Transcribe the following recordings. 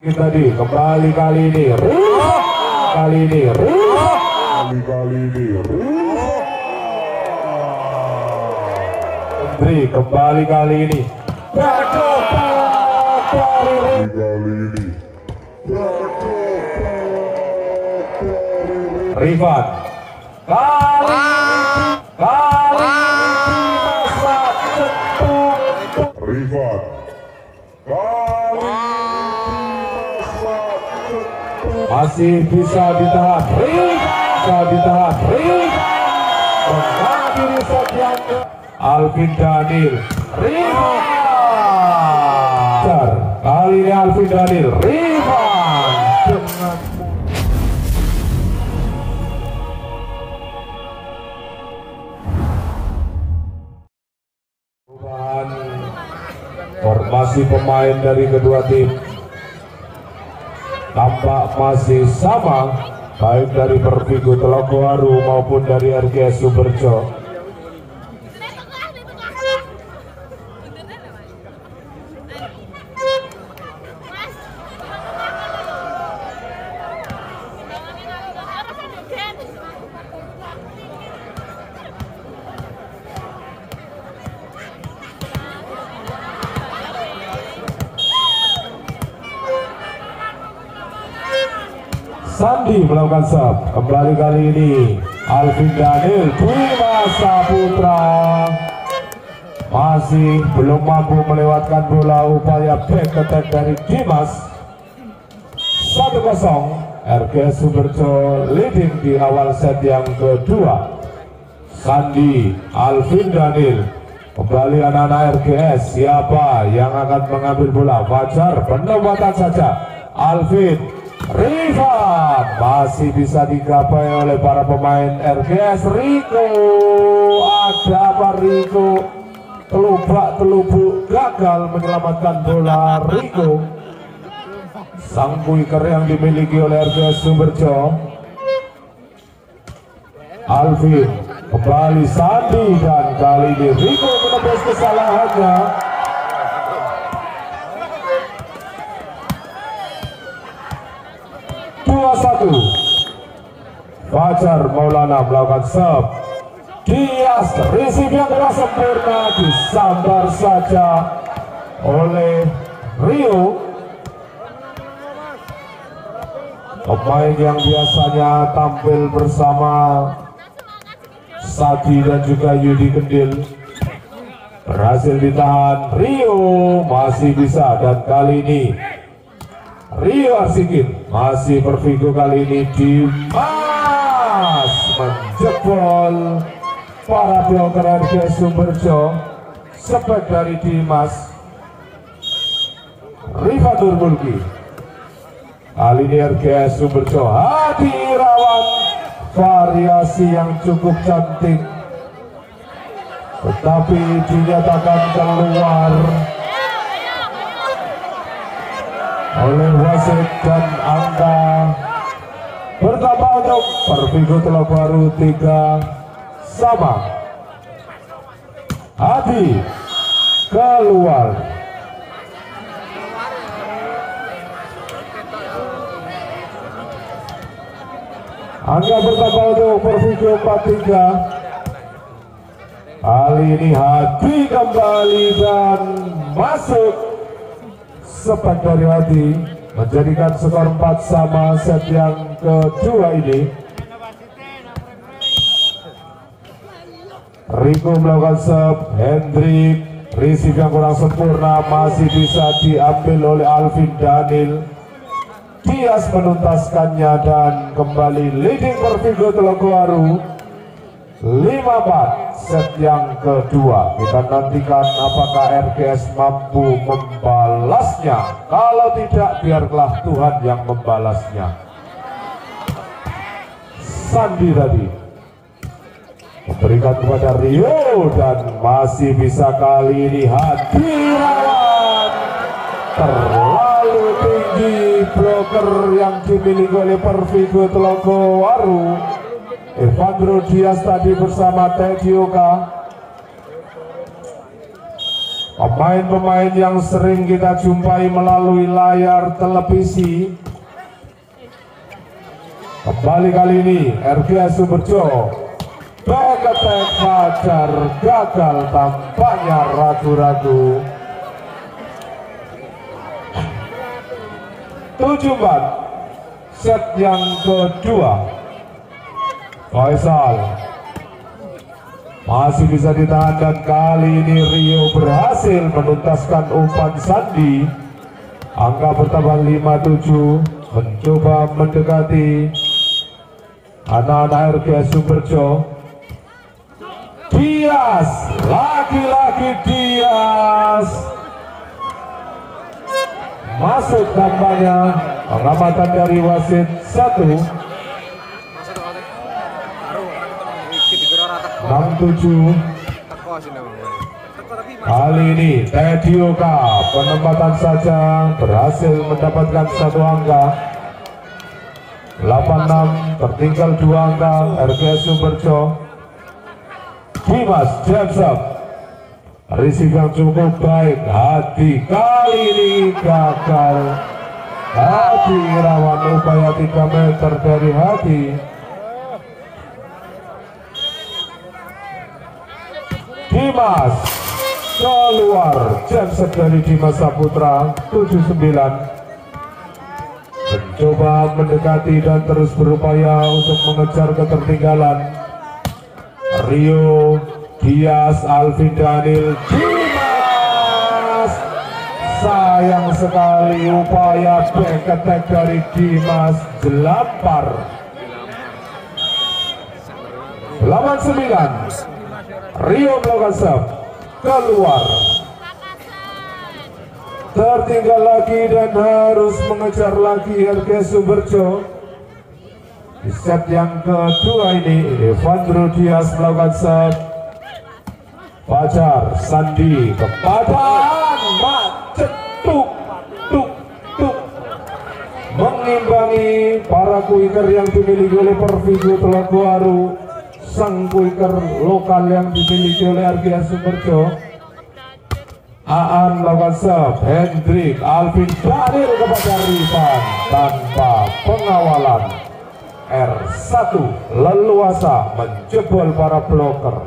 Tadi kembali kali ini Hendri kembali kali ini Rifan masih bisa ditahan, mengakhiri set yang Alvin Daniel, kali ini Alvin Daniel, Rifan dengan perubahan formasi pemain dari kedua tim. Tampak masih sama, baik dari Pervigo Telogowaru maupun dari RGS Sumberjo. Sandi melakukan serve, kembali kali ini Alvin Daniel, Bima Saputra masih belum mampu melewatkan bola. Upaya back attack dari Dimas. 1-0 RGS Sumberjo leading di awal set yang kedua. Sandi, Alvin Daniel, kembali anak-anak RGS. Siapa yang akan mengambil bola? Fajar penempatan saja. Alvin, Rifan masih bisa digapai oleh para pemain RGS. Riko, ada apa Riko? Telubuk gagal menyelamatkan bola. Riko, sang puiker yang dimiliki oleh RGS Sumberjo. Alvin, kembali Sandi, dan kali ini Riko menebus kesalahannya. Fajar Maulana melakukan serve. Dias receive yang kurang sempurna, disambar saja oleh Rio. Pemain yang biasanya tampil bersama Sadi dan juga Yudi Kendil berhasil ditahan. Rio masih bisa, dan kali ini Rio Arsikin masih Pervigo kali ini Dimas menjebol para bloker RGS Sumberjo. Sepek dari Dimas. Rifan Nurmulki, kali ini RGS Sumberjo Hadirawan, variasi yang cukup cantik tetapi dinyatakan keluar oleh wasit, dan angka bertambah untuk Pervigo Telogowaru 3-sama. Hadi keluar. Angka bertambah untuk Pervigo 4-3. Kali ini Hadi kembali dan masuk. Sepek dari Hadi menjadikan skor 4-sama set yang kedua ini. Riko melakukan serve. Hendrik receive yang kurang sempurna, masih bisa diambil oleh Alvin Daniel. Dias menuntaskannya, dan kembali leading Pervigo Telogowaru 5-4 set yang kedua. Kita nantikan apakah RGS mampu membalasnya. Kalau tidak, biarlah Tuhan yang membalasnya. Sandi tadi memberikan kepada Rio, dan masih bisa kali ini Hadirawan. Terlalu tinggi bloker yang dimiliki oleh Pervigo Telogowaru. Evandro Dias tadi bersama Tedioka. Pemain-pemain yang sering kita jumpai melalui layar televisi. Kembali kali ini RGS Sumberjo back attack Fajar gagal, tampaknya ragu-ragu. 7-4 set yang kedua. Faisal masih bisa ditahan dan kali ini Rio berhasil menuntaskan umpan Sandi. Angka bertambah 5-7, mencoba mendekati anak-anak RGS Sumberjo. Dias, lagi-lagi Dias masuk tampaknya. Pengamatan dari wasit 1. 6-7. Kali ini Teddy Oka penempatan saja berhasil mendapatkan 1 angka. 8-6, tertinggal 2 angka RGS Sumberjo. Dimas Jackson receive yang cukup baik. Hadi kali ini gagal. Hadi Irawan, upaya 3 meter dari Hadi. Dimas keluar, Jackson dari Dimas Saputra. 7-9. Mencoba mendekati dan terus berupaya untuk mengejar ketertinggalan. Rio, Dias, Alvin Daniel, Dimas. Sayang sekali upaya back attack dari Dimas, jelampar. 8-9. Rio melakukan serve keluar. Tertinggal lagi dan harus mengejar lagi RGS Sumberjo. Di set yang kedua ini Evandro Dias melakukan serve. Fajar Sandi kepada macet, tuk mengimbangi para kuiker yang dimiliki oleh Pervigo Telogoharu. Sang kuiker lokal yang dimiliki oleh RGS Sumberjo. Aan melakukan serve. Hendrik Alvin Daniel kepada Rifan tanpa pengawalan. R1 leluasa menjebol para bloker.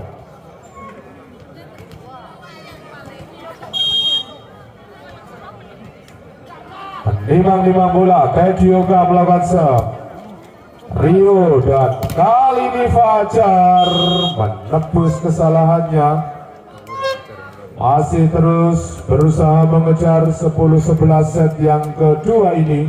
Menimbang-nimbang bola, Teddy Oka melakukan serve. Rio dan kali ini Fajar menebus kesalahannya. Masih terus berusaha mengejar 10-11 set yang kedua ini.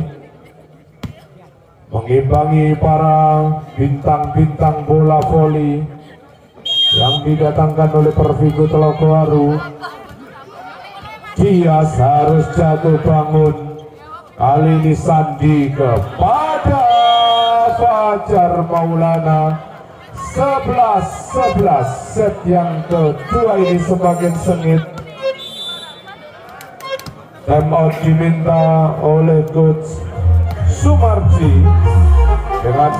Mengimbangi para bintang-bintang bola voli yang didatangkan oleh Pervigo Telogoharu. Dias harus jatuh bangun. Kali ini Sandi kepada Fajar Maulana. 11-11 set yang kedua ini semakin sengit. Time out diminta oleh Coach Sumarji dengan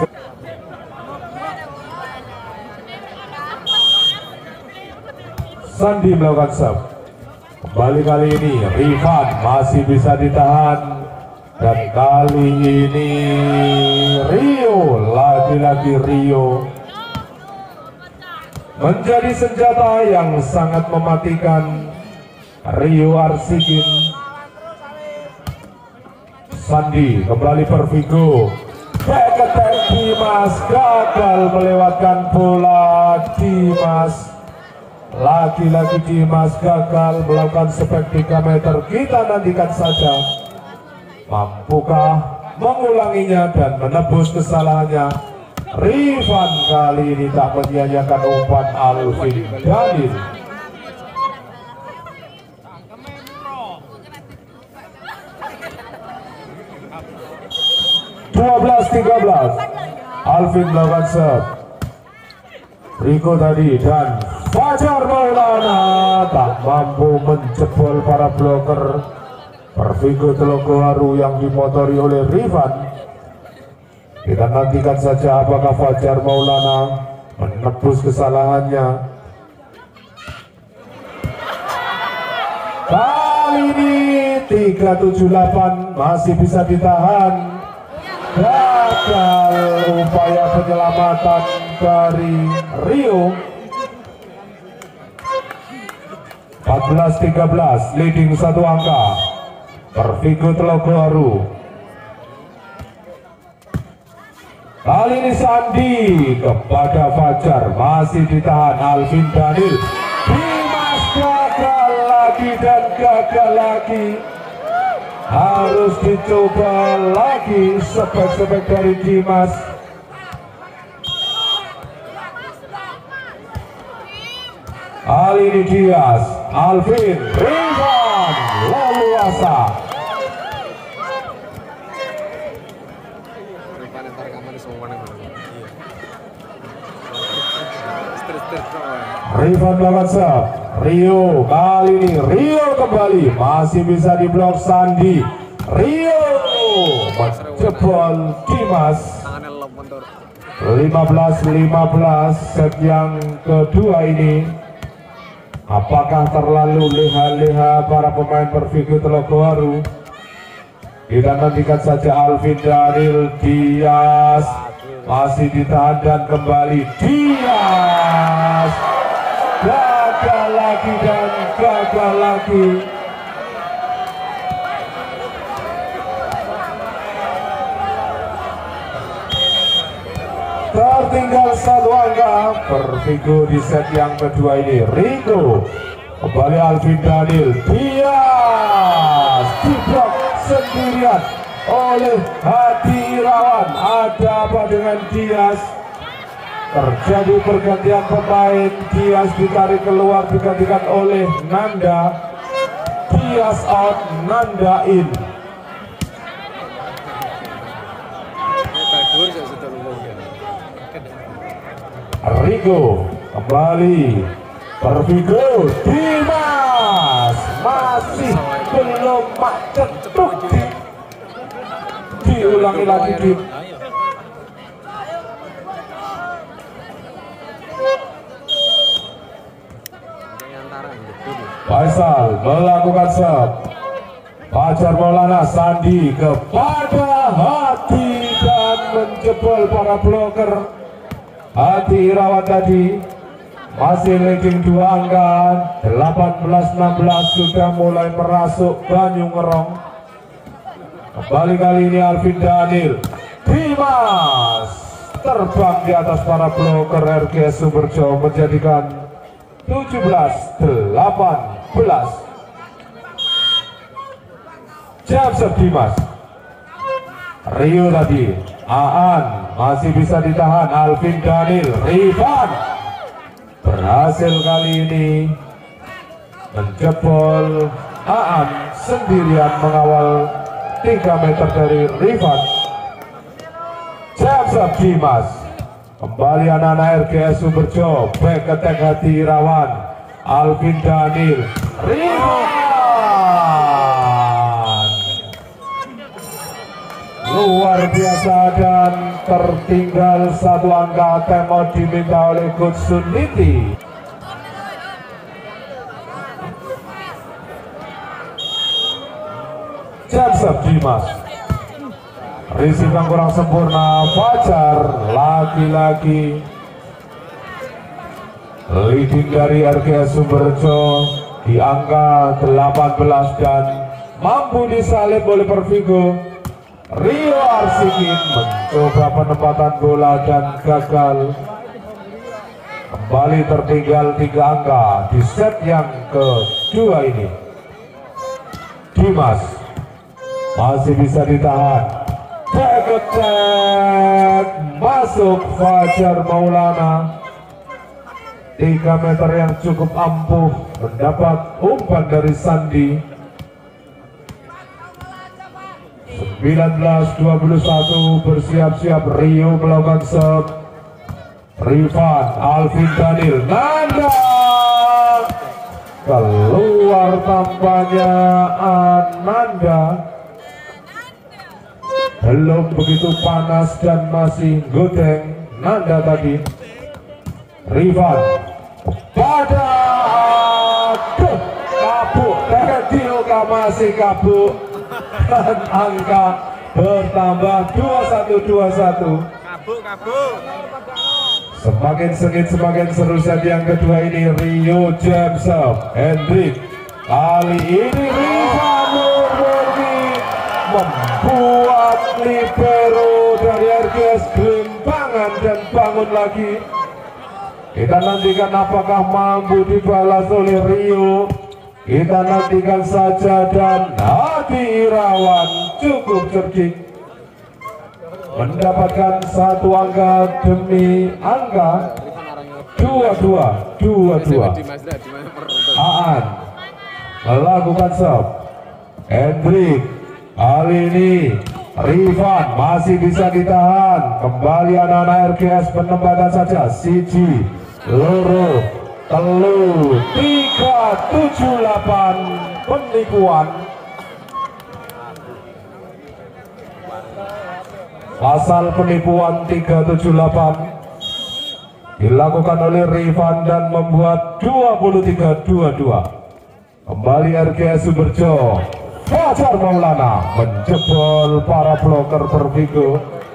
Sandi melakukan serve. Kembali kali ini Rifan masih bisa ditahan. Dan kali ini Rio, lagi-lagi Rio menjadi senjata yang sangat mematikan. Rio Arsikin. Sandi kembali Pervigo. Back attack Dimas gagal melewatkan bola. Dimas, lagi-lagi Dimas gagal melakukan spek 3 meter. Kita nantikan saja mampukah mengulanginya dan menebus kesalahannya. Rifan kali ini tak menyia-nyiakan umpan Alvin Daniel. (12-13) Alvin melakukan serve. Riko tadi dan Fajar Maulana tak mampu menjebol para bloker Pervigo Telogoharu yang dimotori oleh Rifan. Kita nantikan saja apakah Fajar Maulana menebus kesalahannya. Kali ini 378 masih bisa ditahan. Gagal upaya penyelamatan dari Rio. 14-13 leading satu angka. Pervigo Telogoharu. Kali ini Sandi kepada Fajar, masih ditahan Alvin Daniel. Dimas gagal lagi dan gagal lagi. Harus dicoba lagi sepek-sepek dari Dimas. Kali ini Dias, Alvin, Rifan, leluasa. Rifan melakukan serve. Rio kali ini Rio kembali, masih bisa diblok Sandi. Rio menjebol Dimas. 15-15 set yang kedua ini. Apakah terlalu leha-leha para pemain Pervigo Telogoharu? Kita nantikan saja. Alvin Daniel, Dias masih ditahan dan kembali Dias. Gagal lagi dan gagal lagi. Tertinggal satu angka Pervigo di set yang kedua ini. Rico kembali Alvin Daniel. Dias diblok sendirian oleh Hadi Irawan. Ada apa dengan Dias? Terjadi pergantian pemain. Dias ditarik keluar, digantikan oleh Nanda. Dias out, Nanda in. Rigo kembali Pervigo. Dimas masih belum cetuk. Diulangi lagi Dim. Faisal melakukan serve. Fajar Maulana, Sandi kepada Hati dan menjebol para bloker. Hati Irawan tadi masih leading dua angka. 18-16 sudah mulai merasuk Banyu Ngerong. Kembali kali ini Alvin Daniel. Dimas terbang di atas para bloker RGS Sumberjo, menjadikan 17-18. Jam Dimas. Rio tadi, Aan masih bisa ditahan. Alvin Daniel, Rifan berhasil kali ini menjebol. Aan sendirian mengawal 3 meter dari Rifan. Jam Dimas. Kembali anak-anak RGS Sumberjo, back attack Hati Irawan. Alvin Daniel, Rifan luar biasa dan tertinggal satu angka. Timeout diminta oleh Coach Suniti. Jam Dimas. Receive yang kurang sempurna. Fajar lagi-lagi leading dari RGS Sumberjo di angka 18 dan mampu disalib oleh Pervigo. Rio Arsikin mencoba penempatan bola dan gagal. Kembali tertinggal 3 angka di set yang kedua ini. Dimas masih bisa ditahan. Back attack masuk Fajar Maulana. 3 meter yang cukup ampuh, mendapat umpan dari Sandi. 19-21 bersiap-siap. Rio melakukan serve. Rifan, Alvin Daniel, Nanda keluar tampaknya. Ananda belum begitu panas dan masih godeng. Nanda tadi. Rifan pada kapuk, Angka masih kabur dan angka bertambah 21-21. Semakin sengit semakin seru set yang kedua ini. Rio James Hendrik. Kali ini Rifan Nurmurni membuat libero dari RGS gelimpangan dan bangun lagi. Kita nantikan apakah mampu dibalas oleh Rio. Kita nantikan saja, dan Hadi Irawan cukup cerdik mendapatkan satu angka demi angka. 22. Aan melakukan serve. Hendrik. Kali ini Rifan masih bisa ditahan. Kembali anak-anak RGS penempatan saja. Siji, loro, telu, 378 penipuan. Pasal penipuan 378 dilakukan oleh Rifan dan membuat 23-22. Kembali RGS Sumberjo. Fajar Maulana menjebol para bloker Pervigo.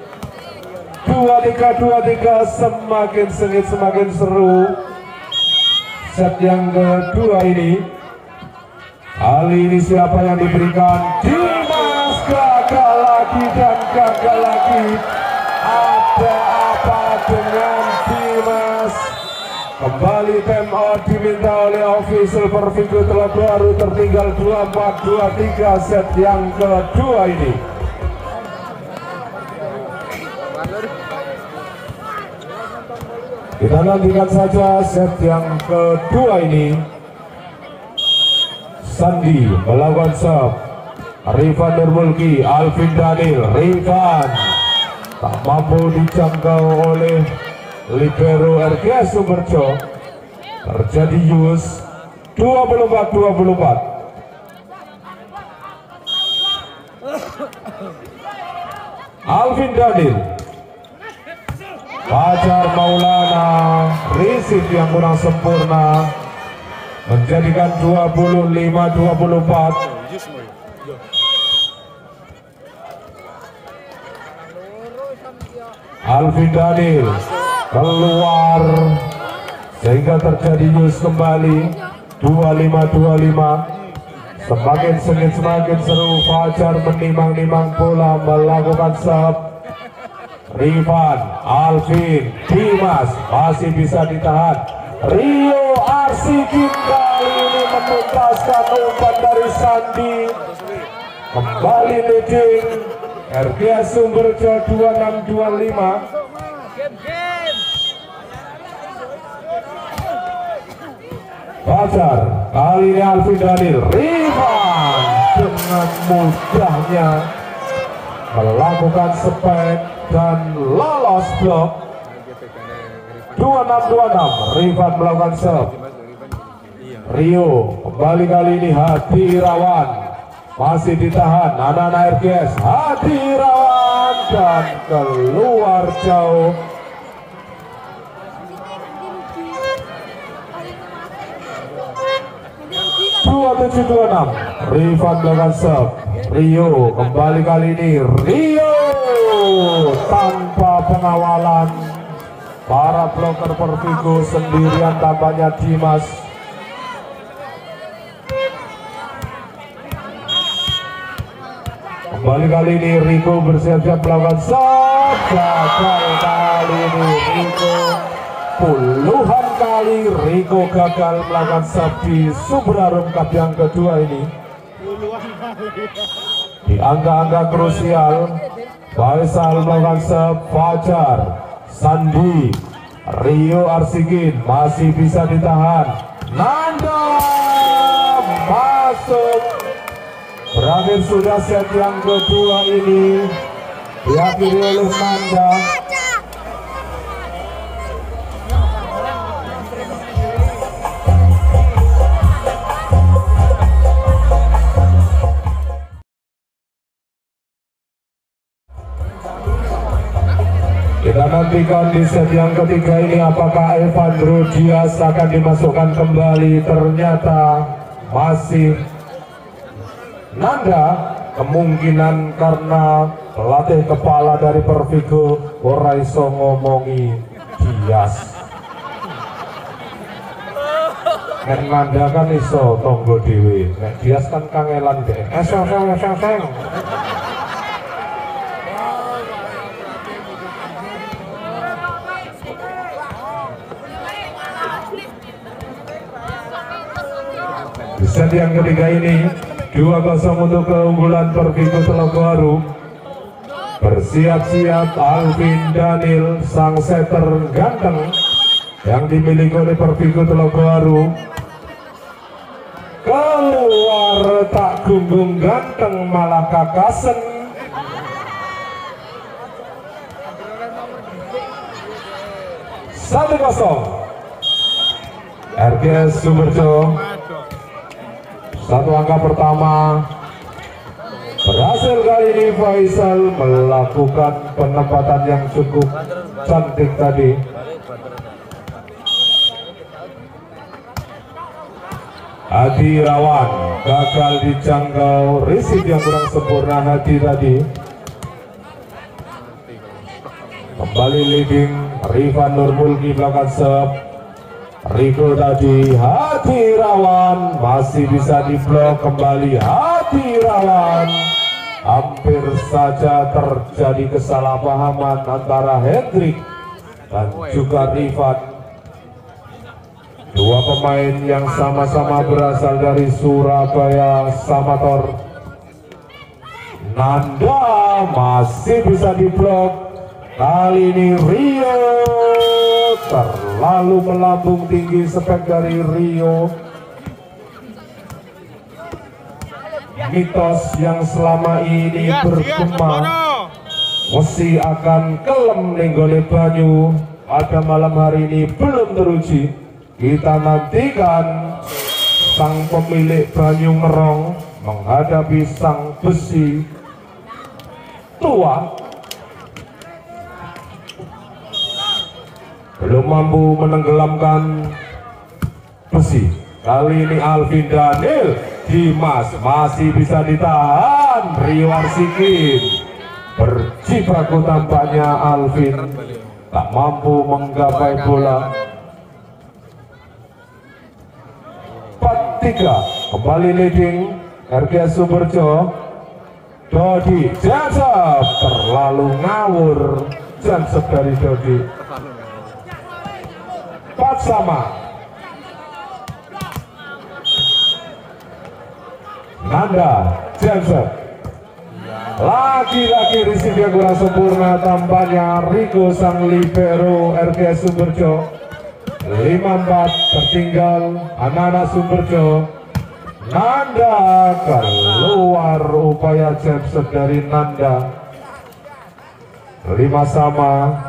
23-23, semakin sengit semakin seru set yang kedua ini. Kali ini siapa yang diberikan? Dimas gagal lagi dan gagal lagi. Ada apa dengan Dimas? Kembali time out diminta oleh official Pervigo baru tertinggal 24-23 set yang kedua ini. Kita nantikan saja set yang kedua ini. Sandi melakukan serve. Rifan Nurmulki, Alvin Daniel. Rifan tak mampu dijangkau oleh libero RGS Sumberjo. Terjadi use 24-24. Alvin Daniel. Fajar Maulana receive yang kurang sempurna menjadikan 25-24. Alvin Daniel keluar sehingga terjadi use kembali 25-25. Semakin sengit semakin seru. Fajar menimang-nimang bola melakukan serve. Rifan, Alvin, Dimas masih bisa ditahan. Rio Arsikin kali ini menuntaskan umpan dari Sandi. Kembali leading RGS Sumberjo 26-25. Fajar, kali ini Alvin Daniel. Rifan dengan mudahnya melakukan spek dan lolos blok. 26-26. Rifan melakukan serve. Rio kembali kali ini Hadi Irawan masih ditahan anak-anak RGS. Hadi Irawan dan keluar jauh. 27-26. Rifan melakukan serve. Rio kembali kali ini. Rio tanpa pengawalan para bloker Pervigo, sendirian tampaknya Dimas. Kembali kali ini Riko bersiap-siap melakukan serve. Gagal kali ini Riko. Puluhan kali Riko gagal melakukan serve di Super Harum Cup yang kedua ini. Di angka-angka krusial, Faisal melakukan serve. Fajar, Sandi, Rio Arsikin masih bisa ditahan. Nanda masuk. Berakhir sudah set yang kedua ini, diakhiri oleh Nanda. Kita nantikan di set yang ketiga ini apakah Evandro Diaz akan dimasukkan kembali. Ternyata masih Nanda kemungkinan karena pelatih kepala dari Pervigo ora iso ngomongi Dias. Nek Nanda kan iso tonggo dewe, nek Dias kan kangelan deh. Seng. Di set yang ketiga ini 2-0 untuk keunggulan Pervigo Telogoharu. Bersiap-siap Alvin Daniel, sang setter ganteng yang dimiliki oleh Pervigo Telogoharu. Keluar tak gunggung ganteng malah kakasen. Satu 0 RGS Sumberjo. Satu angka pertama berhasil kali ini. Faisal melakukan penempatan yang cukup cantik tadi. Hadi Rawan gagal dijangkau, receive yang kurang sempurna Hadi tadi. Kembali leading Rifan Nurmulki belakang serve. Rico tadi, Hadi Rawan masih bisa diblok kembali. Hadi Rawan, hampir saja terjadi kesalahpahaman antara Hendrik dan juga Rifan. Dua pemain yang sama-sama berasal dari Surabaya Samator. Nanda masih bisa diblok. Kali ini Rio terlalu melambung tinggi, spek dari Rio. Mitos yang selama ini bergema mesti akan kelem nenggone banyu pada malam hari ini belum teruji. Kita nantikan sang pemilik Banyu Ngerong menghadapi sang besi tua. Belum mampu menenggelamkan besi. Kali ini Alvin Daniel, Dimas masih bisa ditahan. Rio Arsikin berjibaku tampaknya. Alvin tak mampu menggapai bola. 4-3 kembali leading RGS Sumberjo. Dodi Jansep terlalu ngawur. Jansep dari Dodi. 4 sama. Nanda Jansep lagi-lagi receive yang kurang sempurna tampaknya. Rico sang libero RGS Sumberjo. 5-4 tertinggal anak-anak Sumberjo. Nanda keluar, upaya Jansep dari Nanda. 5 sama.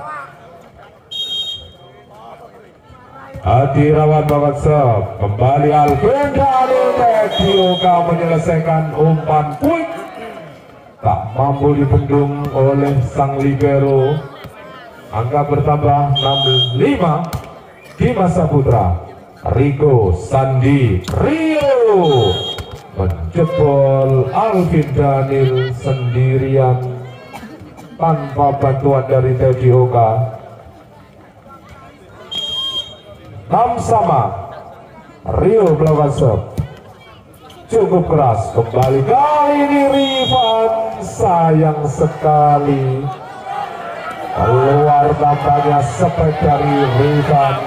Hadi Rawan banget serve. Kembali Alvin Daniel. Tedioka menyelesaikan umpan quick. Tak mampu dibendung oleh sang libero. Angka bertambah 6-5. Dimas Saputra, Rico, Sandi, Rio menjebol Alvin Daniel sendirian tanpa bantuan dari Tedioka. 6 sama. Rio melakukan serve cukup keras. Kembali kali ini Rifan, sayang sekali keluar tampaknya spek dari Rifan.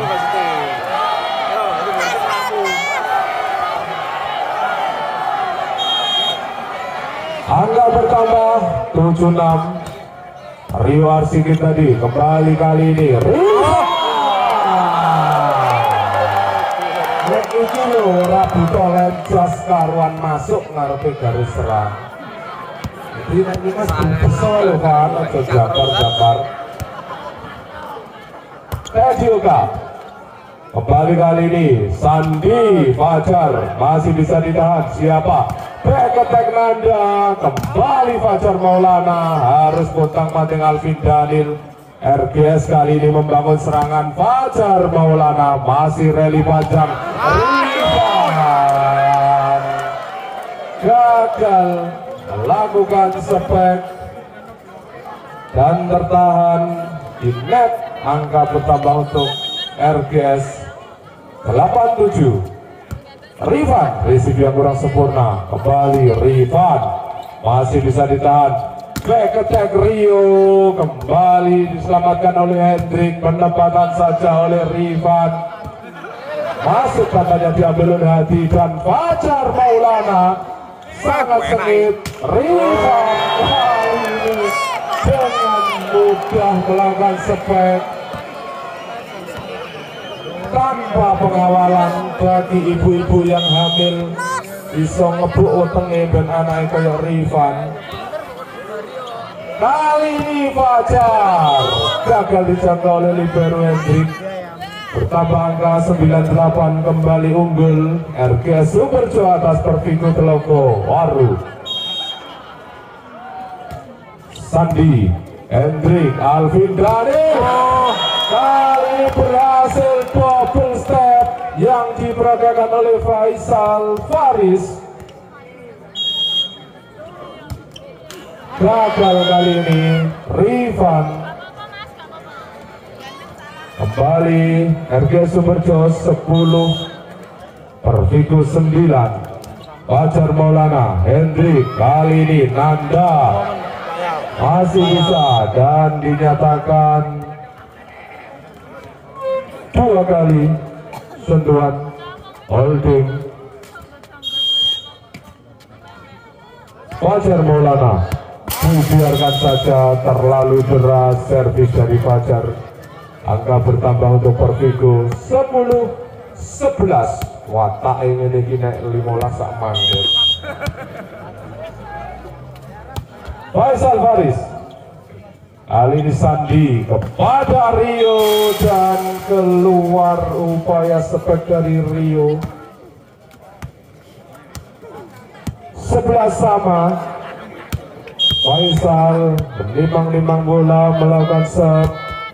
Angka bertambah 7-6. Rio Arsikin tadi kembali kali ini Rifan. Iki lho Rabu Tolen jas karuan masuk ngarepe garis serang. Jadi nanti mas besok lho kan, aja jabar-jabar. Tedioka kembali kali ini Sandi Fajar masih bisa ditahan. Siapa? Back attack Nanda. Kembali Fajar Maulana harus pontang-panting Alvin Daniel. RGS kali ini membangun serangan. Fajar Maulana masih rally panjang. Rifan gagal melakukan spek dan tertahan di net. Angka bertambah untuk RGS 87. Rifan, receive yang kurang sempurna. Kembali Rifan, masih bisa ditahan. Back attack Rio, kembali diselamatkan oleh Hendrik. Penempatan saja oleh Rifan. Masuk katanya diambil oleh Hadi dan Fajar Maulana. Sangat sengit. Rifan kali ini dengan mudah melakukan spek tanpa pengawalan. Bagi ibu-ibu yang hamil bisa ngebuk utenge ben anaknya kayak Rifan. Kali ini Fajar gagal dijangkau oleh libero Hendrik. Bertambah angka 98, kembali unggul RGS Sumberjo atas Pervigo Telogo Waru. Sandi, Hendrik, Alvin Daniel kali ini berhasil double step yang diperagakan oleh Faisal Faris. Gagal kali ini Rifan. Kembali RGS Sumberjo 10, Pervigo 9. Fajar Maulana, Hendrik, kali ini Nanda masih bisa dan dinyatakan 2 kali sentuhan holding. Fajar Maulana, biarkan saja, terlalu deras servis dari Fajar. Angka bertambah untuk Pervigo 10-11. Watak ini naik 15 sak mandir. Faisal Faris, kali ini Sandi kepada Rio dan keluar upaya spek dari Rio. 11 sama. Faisal menimbang-nimbang bola melakukan set.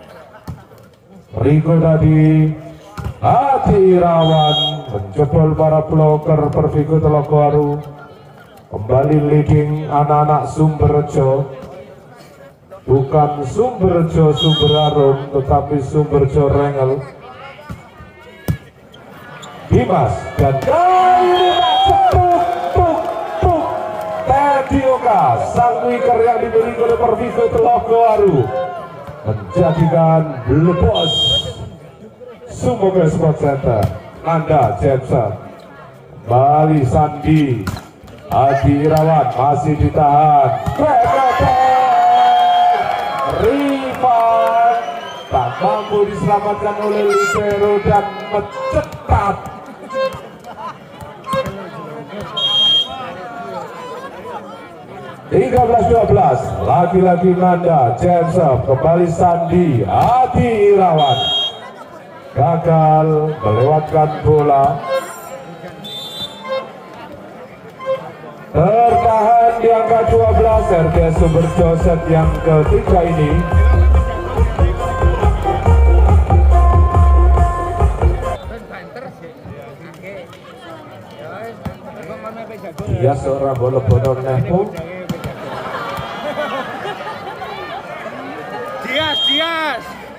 Riko tadi, Hati Irawan menjebol para bloker Pervigo Telogo Waru. Kembali leading anak-anak Sumberjo. Bukan Sumberjo Sumberarum, tetapi Sumberjo Rengel. Dimas dan kali ini tuk. Teddy Oka, sang wicker yang dimiliki oleh Pervigo Telogo Waru, menjadikan Blue Boss Sumberjo Sport Center. Nanda Jackson, Bali Sandi, Hadi Irawan masih ditahan. Rifan tak mampu diselamatkan oleh libero dan mencetak. (13-12) lagi-lagi Nanda Jackson, kembali Sandi, Hadi Irawan gagal melewatkan bola. Tertahan di angka 12 RGS Sumberjo set yang ketiga ini. Dia seorang bola bodor nepo. Dias.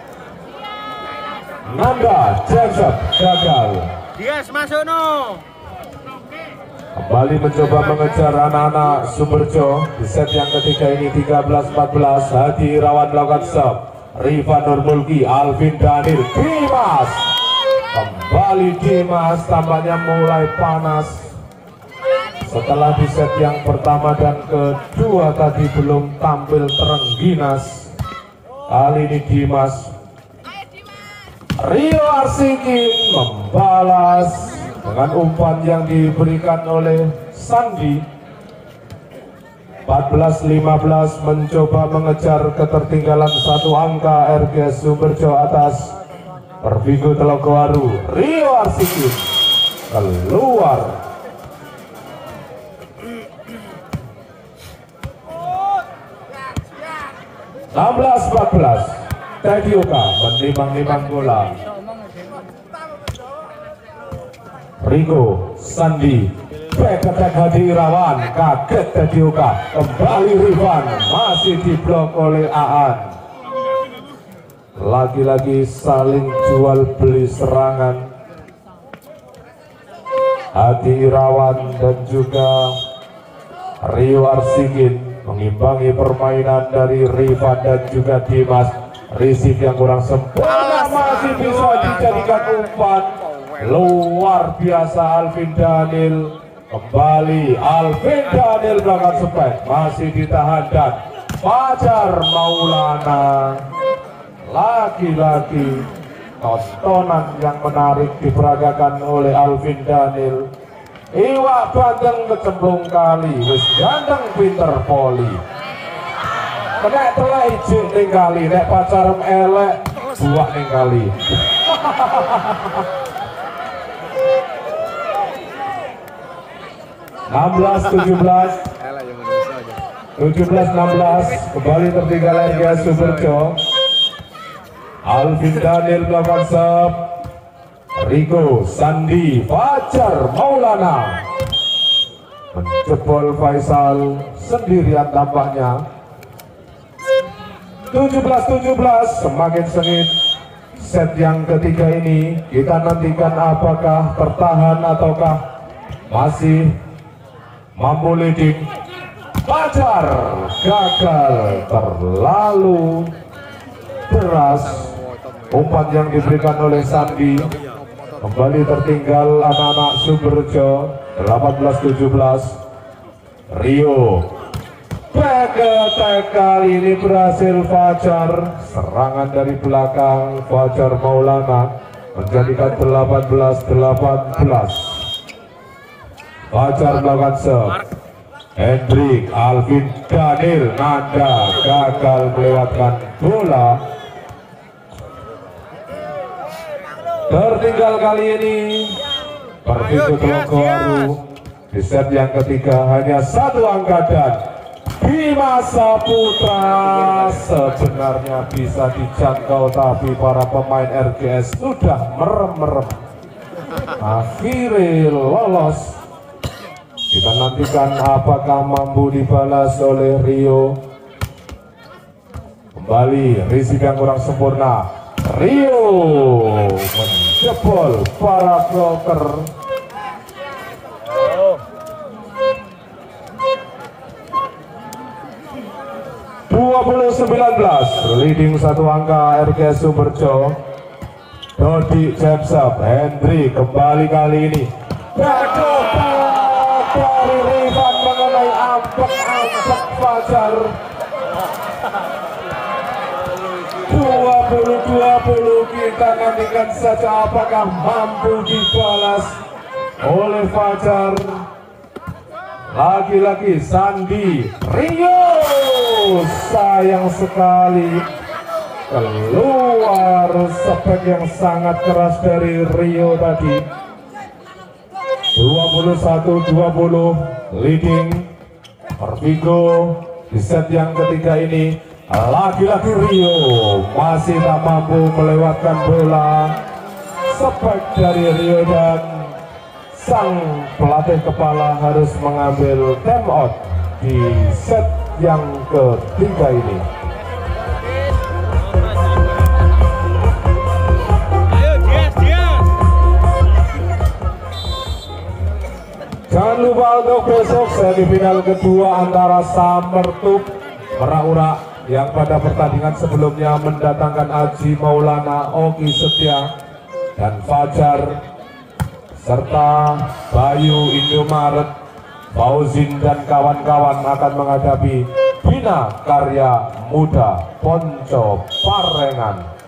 Nanda Jackson gagal. Dias masuk no. Kembali mencoba mengejar anak-anak Sumberjo di set yang ketiga ini. 13-14. Hadi Irawan melakukan serve. Rifan Nurmulki, Alvin Daniel, Dimas. Kembali Dimas, tampaknya mulai panas setelah di set yang pertama dan kedua tadi belum tampil terengginas. Kali ini Dimas. Rio Arsikin membalas dengan umpan yang diberikan oleh Sandi. 14-15 mencoba mengejar ketertinggalan 1 angka RGS Sumberjo atas Pervigo Telogo Waru. Rio Arsikin keluar. (16-14) Teddy Oka menimbang-nimbang bola. Riko, Sandi, back attack Hadi Irawan, kaget Tedioka, kembali Rifan, masih diblok oleh Aan. Lagi-lagi saling jual beli serangan Hadi Irawan dan juga Rio Arsigin mengimbangi permainan dari Rifan dan juga Dimas. Risik yang kurang sempurna masih bisa dijadikan umpan. Luar biasa Alvin Daniel. Kembali Alvin Daniel belakang spek, masih ditahan dan Fajar Maulana. Lagi-lagi tontonan yang menarik diperagakan oleh Alvin Daniel. Iwak bandeng kecemplung kali, wis gandeng pinter poli. Kena telek ijik ning kali, nek pacarem elek buak ning kali. 17-16 kembali tertinggal RGS Suberjo. Alvin Daniel melakukan serve. Rico, Sandi, Fajar Maulana menjebol Faisal sendirian tampaknya. 17-17 semakin sengit set yang ketiga ini. Kita nantikan apakah tertahan ataukah masih mampu leading. Fajar gagal, terlalu deras umpan yang diberikan oleh Sandi. Kembali tertinggal anak-anak Suberjo 18-17. Rio back attack kali ini berhasil Fajar. Serangan dari belakang Fajar Maulana menjadikan 18-18. Fajar melakukan serve. Hendrik, Alvin Daniel, Nanda gagal melewatkan bola. Tertinggal kali ini Perpitu Telogoro di set yang ketiga hanya satu angka dan Bima Saputra sebenarnya bisa dijangkau, tapi para pemain RGS sudah merem-merem. Akhirnya lolos. Kita nantikan apakah mampu dibalas oleh Rio. Kembali risik yang kurang sempurna. Rio menjebol para blocker. Leading satu angka RGS Suberjo. Dodi Jamsap, Hendri kembali kali ini. Dari Rifan mengenai ampek-ampek Fajar. 20-20 kita nantikan saja apakah mampu dibalas oleh Fajar. Lagi-lagi Sandi, Rio sayang sekali keluar spek yang sangat keras dari Rio tadi. 21-20 leading Pervigo di set yang ketiga ini. Lagi-lagi Rio masih tak mampu melewatkan bola. Spek dari Rio dan sang pelatih kepala harus mengambil time out di set yang ketiga ini. Jangan lupa untuk besok semifinal kedua antara Samertup Merak-Urak yang pada pertandingan sebelumnya mendatangkan Aji Maulana, Oki Setia dan Fajar, serta Bayu Indomaret, Fauzin dan kawan-kawan akan menghadapi Bina Karya Muda Ponco Parengan.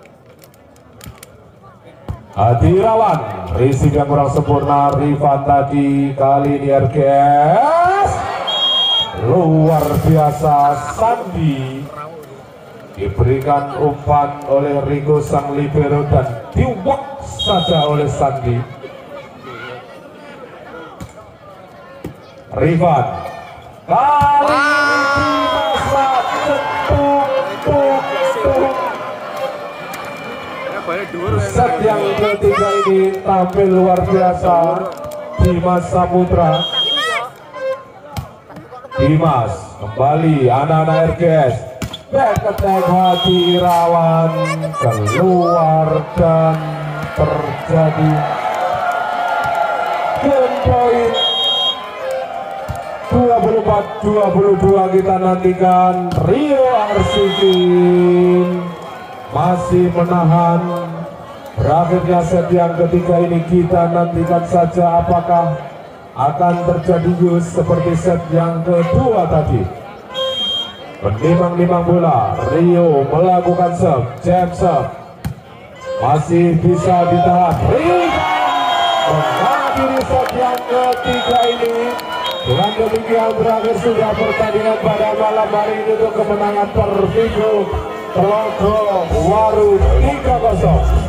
Hadi Irawan, risik yang kurang sempurna Rifan tadi, kali ini RGS luar biasa. Sandi diberikan umpan oleh Rico sang libero dan diwak saja oleh Sandi. Rifan kali ini masa set yang ketiga ini tampil luar biasa. Dimas Saputra. Dimas kembali anak-anak RGS, back attack hati Irawan keluar dan terjadi game point 24-22. Kita nantikan Rio Arsikin masih menahan. Berakhirnya set yang ketiga ini kita nantikan saja apakah akan terjadi use seperti set yang kedua tadi. Menimang-nimang bola, Rio melakukan serve, jab serve, masih bisa ditahan. Rio mengakhiri set yang ketiga ini. Dengan demikian berakhir sudah pertandingan pada malam hari ini untuk kemenangan Pervigo Telogo Waru 3-0.